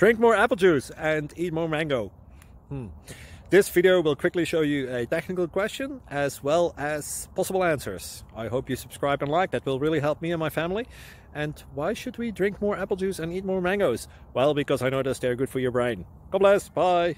Drink more apple juice and eat more mango. This video will quickly show you a technical question as well as possible answers. I hope you subscribe and like, that will really help me and my family. And why should we drink more apple juice and eat more mangoes? Well, because I noticed they're good for your brain. God bless, bye!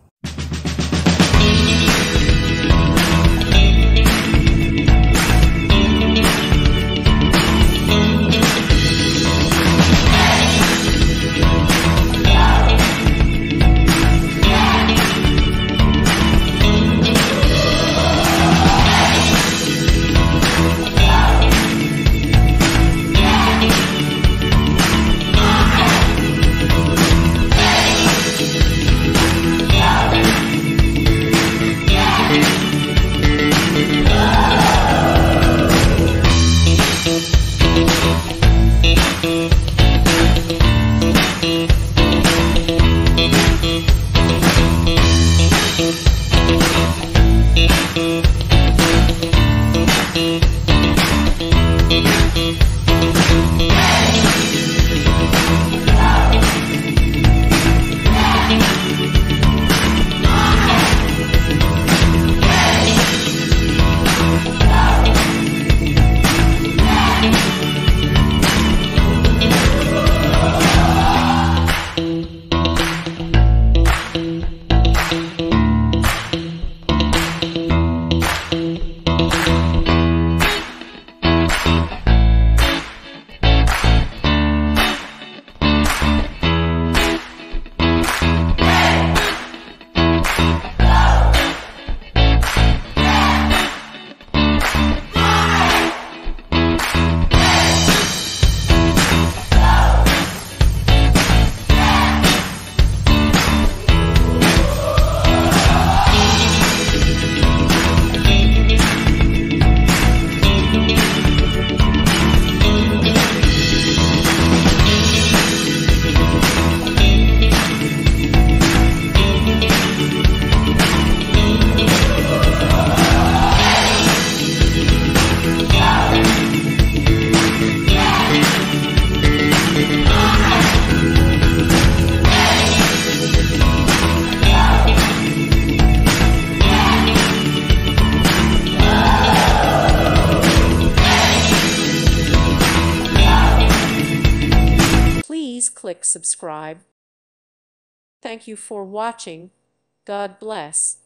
Please click subscribe. Thank you for watching. God bless.